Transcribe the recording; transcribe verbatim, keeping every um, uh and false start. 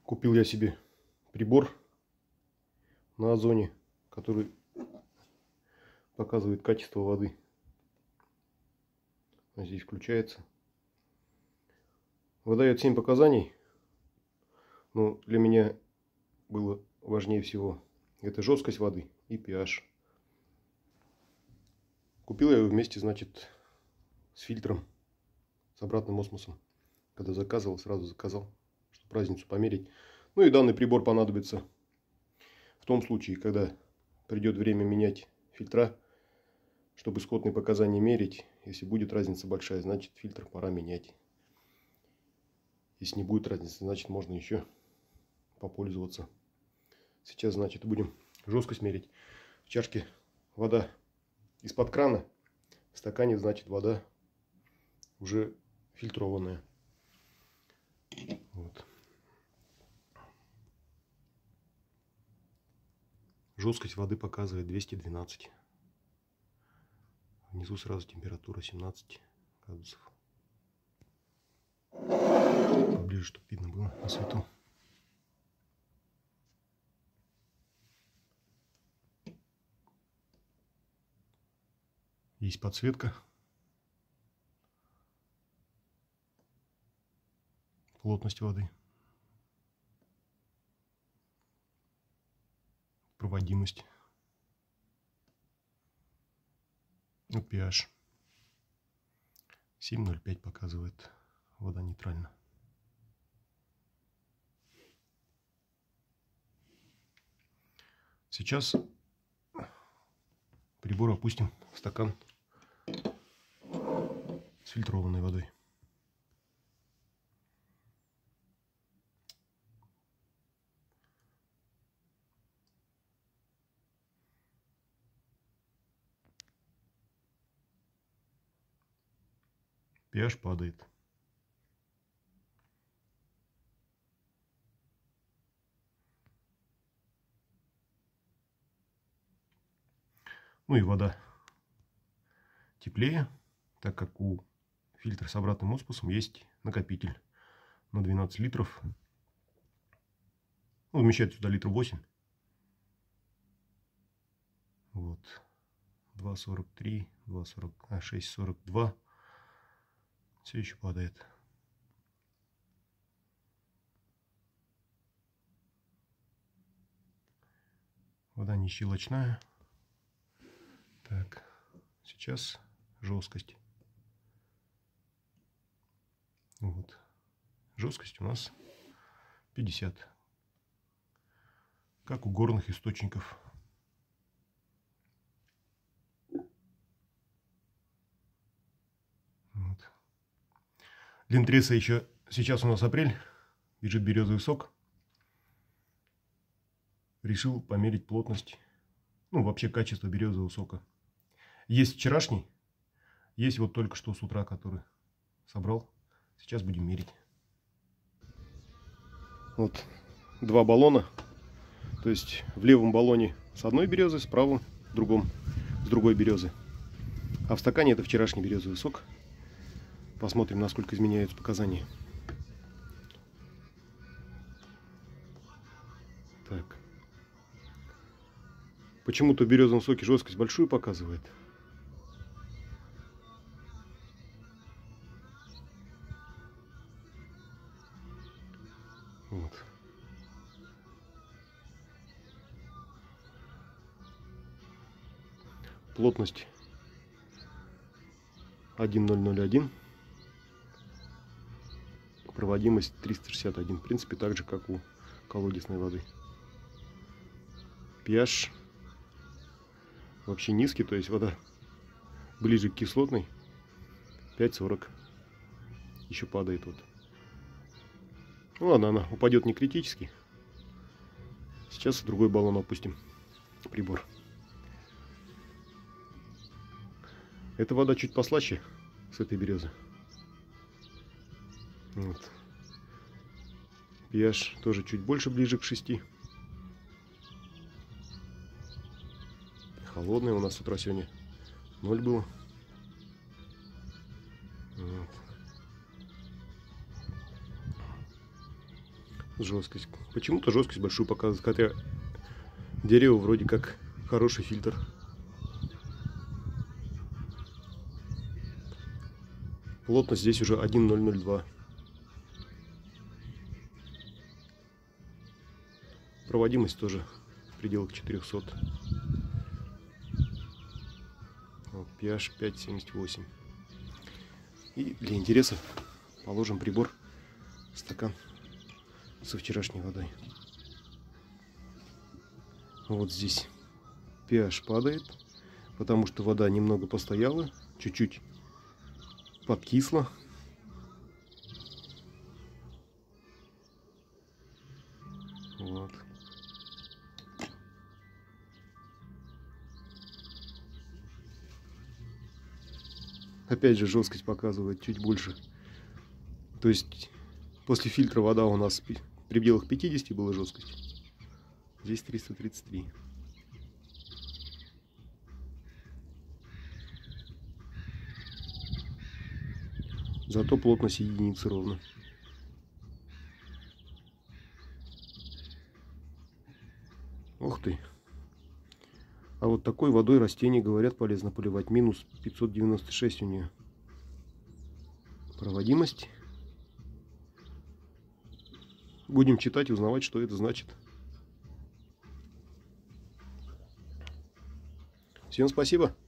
Купил я себе прибор на Озоне, который показывает качество воды. Здесь включается. Выдает семь показаний. Но для меня было важнее всего это жесткость воды и pH. Купил я его вместе, значит, с фильтром, с обратным осмосом. Когда заказывал, сразу заказал, чтобы разницу померить. Ну и данный прибор понадобится в том случае, когда придет время менять фильтра, чтобы исходные показания мерить. Если будет разница большая, значит фильтр пора менять. Если не будет разницы, значит можно еще попользоваться. Сейчас, значит, будем жесткость мерить. В чашке вода из-под крана, в стакане, значит, вода уже фильтрованная. Вот. Жесткость воды показывает двести двенадцать. Внизу сразу температура семнадцать градусов. Поближе, чтобы видно было на свету. Есть подсветка. Плотность воды. Проводимость. Ну, pH. семь ноль пять показывает. Вода нейтральна. Сейчас прибор опустим в стакан с фильтрованной водой. pH падает. Ну и вода теплее, так как у фильтра с обратным осмосом есть накопитель на двенадцать литров. Ну, вмещает сюда литров восемь. Вот. два сорок три, два сорок, а, шесть сорок два. Все еще падает. Вода не щелочная. Так, сейчас жесткость. Вот. Жесткость у нас пятьдесят. Как у горных источников. Вот. Для интереса еще сейчас у нас апрель. Бежит березовый сок. Решил померить плотность. Ну, вообще качество березового сока. Есть вчерашний. Есть вот только что с утра, который собрал. Сейчас будем мерить. Вот два баллона. То есть в левом баллоне с одной березы, с правым в другом с другой березы. А в стакане это вчерашний березовый сок. Посмотрим, насколько изменяются показания. Так. Почему-то в березовом соке жесткость большую показывает. Вот. Плотность один ноль ноль один. Проводимость триста шестьдесят один. В принципе, так же, как у колодезной воды. pH вообще низкий, то есть вода ближе к кислотной. пять сорок. Еще падает вот. Ну ладно, она упадет не критически. Сейчас в другой баллон опустим прибор. Эта вода чуть послаще с этой березы. Вот. pH тоже чуть больше, ближе к шести. Холодная у нас с утра сегодня ноль было. Вот. Жесткость. Почему-то жесткость большую показывает, хотя дерево вроде как хороший фильтр. Плотность здесь уже один ноль ноль два. Проводимость тоже в пределах четырёхсот. pH пять семьдесят восемь. И для интереса положим прибор в стакан со вчерашней водой. Вот здесь pH падает, потому что вода немного постояла, чуть-чуть подкисла. Вот. Опять же, жесткость показывает чуть больше. То есть после фильтра вода у нас в пределах пятидесяти была жесткость. Здесь триста тридцать три. Зато плотность единицы ровно. Ух ты. А вот такой водой растения, говорят, полезно поливать. Минус пятьсот девяносто шесть у нее. Проводимость. Будем читать и узнавать, что это значит. Всем спасибо.